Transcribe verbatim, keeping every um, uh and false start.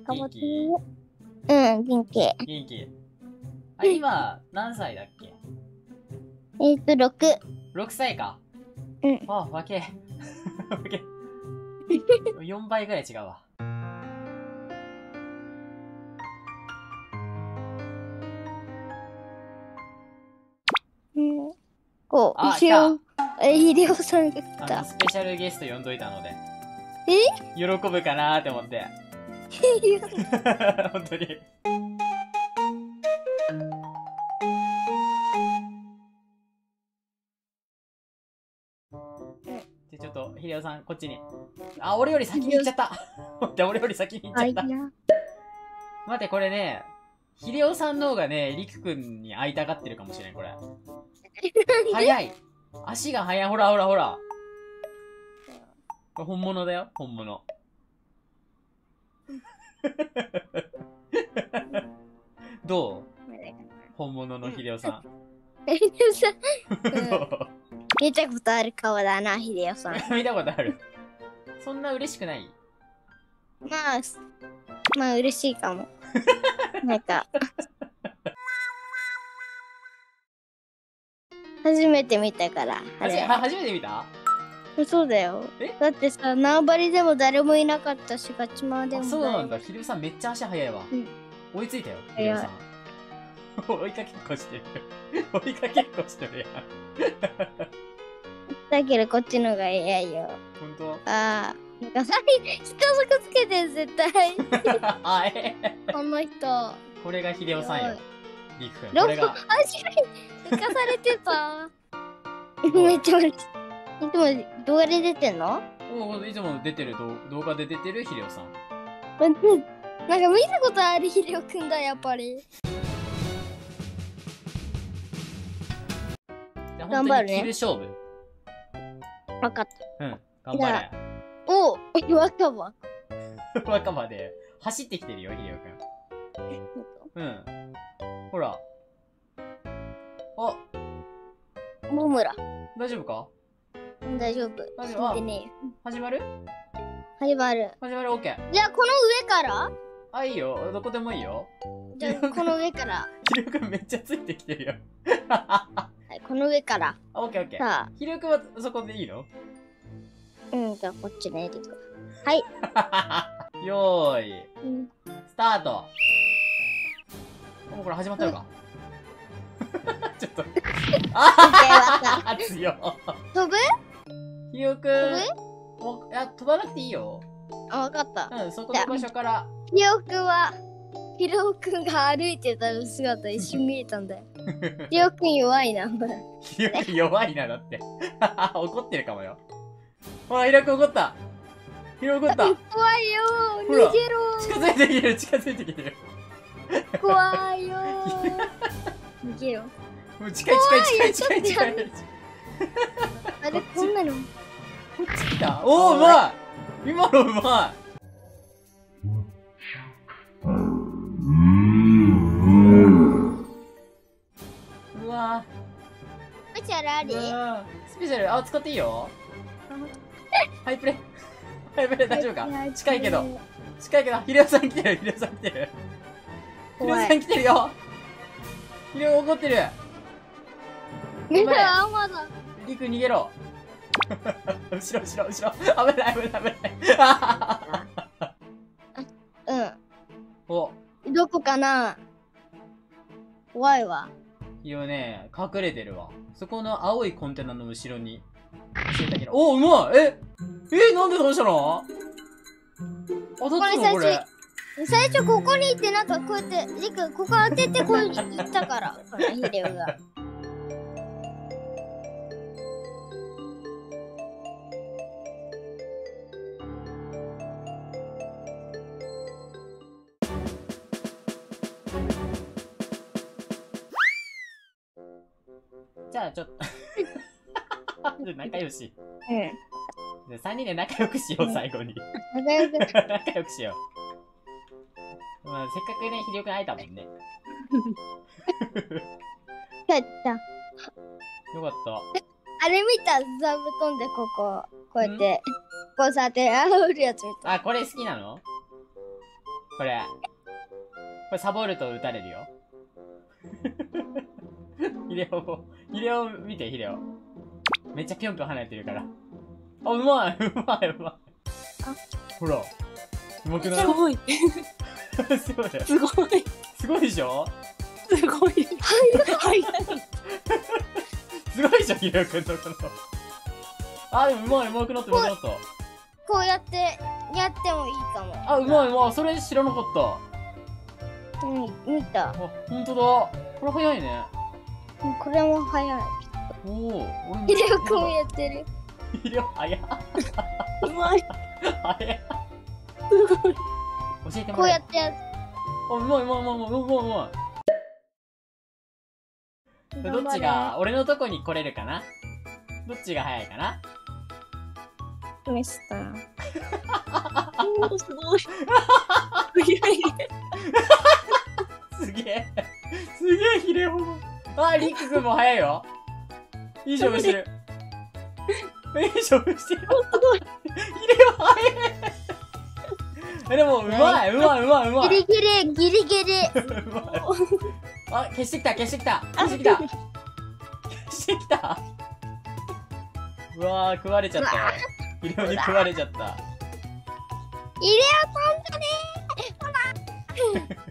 元気？ うん、元気。 元気。あ、今、何歳だっけ？ えっと、ろく。 ろくさいか。 うん。 あ、わけ。わけ。よんばいぐらい違うわ。 うん。こう、 あ、 ひろ、え、ひりおさんが来あの、 た。 スペシャルゲスト呼んどいたので。 え喜ぶかなーって思って。本当に。で、ちょっと、ひでおさん、こっちに。あ、俺より先に行っちゃった。待って、俺より先に行っちゃった。待って、これね、ひでおさんの方がね、りくくんに会いたがってるかもしれん、これ。早い。足が速い。ほらほらほら。これ本物だよ、本物。どう？本物のひでおさん。 ひでおさん、 どう？ 見たことある顔だな、ひでおさん。 見たことある。そんな嬉しくない？ まあ、まあ嬉しいかも。なんか。初めて見たから。あれは初めて見た？ そうだよ。だってさ、縄張りでも誰もいなかったし、ガチマでも。 そうなんだ。ひでおさんめっちゃ足速いわ。うん、追いついたよ、ひでおさん。追いかけっこしてる。追いかけっこしてるやん。 だけどこっちのが早いよ。 ほんと？ ああ。なんかさっき人速つけてん、絶対。 あえこの人。 これがひでおさんよ。りくくん。 これが。足が浮かされてた。めっちゃ嬉しい。いつも動画で出てんの？ おいつも出てる動画で出てるひでおさん。 なんか見たことあるひでおくんだ、やっぱり。 頑張るね。キル勝負。 わかった。 うん、頑張れ。 おお、若葉。 若葉で走ってきてるよ、ひでおくん。うん。ほら。あ。 モムラ。 大丈夫か？ 大丈夫。 大丈夫。 てね、 始まる？ 始まる。 始まる、オッケー。 じゃあ、この上から？ あ、いいよ。どこでもいいよ。 じゃあ、この上から。 ひでおくんめっちゃついてきてるよ。 はい、この上から。 オッケーオッケー。さあ。ひでおくんはそこでいいの？ うん、じゃあ、こっちね。はい。 よーい。うん、スタート。もうこれ始まったのか。ちょっと。ああ強い。 飛ぶ？ ひでおくん。飛ぶ？いや、飛ばなくていいよ。 あ、わかった。 うん、そこの場所から。 ひでおくんは、ひでおくんが歩いてた姿一瞬見えたんだよ。ひでおくん弱いな。 ひでおくん弱いな、だって。怒ってるかもよ。ほら、ひでおくん怒った。ひでおくん怒った。 怖いよー。逃げろー。 近づいてきてる、近づいてきてる。 怖いよー。逃げろ。 もう近い近い近い近い近い。 あれ、こんなの。こっち来た。おー、うまい。今のうまい。うわぁ。スペシャルあり？ スペシャル、あ、使っていいよ。ハイプレイ。ハイプレイ大丈夫か？近いけど。近いけど、ひでおさん来てる、ひでおさん来てる。ひでおさん来てるよ。ひでお怒ってる。 めっちゃ甘だ。 りく逃げろ。後ろ後ろ後ろ。危ない危ない危ない。 うん。 お。 どこかな？怖いわ。 いやね、隠れてるわ。そこの青いコンテナの後ろに。お、うまい。ええ、なんでどうしたの？当たったのこれ。 最初ここに行ってなんかこうやって、りくここ当ててこう行ったから。これヒデオが。 じゃあちょっと仲良し。 うん。 さんにんで仲良くしよう、最後に。 仲良く。 仲良くしよう。まあ、せっかくね、ひでおくん会えたもんね。 帰った。 よかった。 あれ見た？座布団でここ、こうやって、こうさって、あおるやつ見た。 あ、これ好きなの？ これ。これサボると撃たれるよ。ヒレオ、ヒレオ見て、ヒレオ。めっちゃぴょんぴょん離れてるから。あ、うまい、うまい、うまい。ほら。うまくない？ すごい。 すごい。 すごい。 すごいでしょ？ すごい。はい。 すごいじゃん、ヒレオくんのこの。あ、でもうまい、うまくなった、うまくなった。 こうやってやってもいいかも。 あ、うまいうまい。それ知らなかった。 うん、見た。 あ、ほんとだ。これ早いね。 これも早い。 おお。 ヒデオくんもやってる。 ヒレオ、早っ。 うまい。 早っ。 すごい。 教えてもこうらえ。 やってやる。 あ、うまいうまいうまいうまいうまいうまい。どっちが、俺のとこに来れるかな？どっちが早いかな？ ミスター。 おー、すごい。すげえ。 すげえ。すげえ、ヒレオ。あ、リクくんも早いよ。いい勝負してる。いい勝負してる。 すごい。 ヒレオ早い。え、でも、うまい、うまい、うまい、うまい。 ギリギリ、ギリギリ。 うまい。あ、消してきた、消してきた。消してきた。消してきた。うわー、食われちゃったよ。ヒレオに食われちゃった。 ヒデオさんだねー。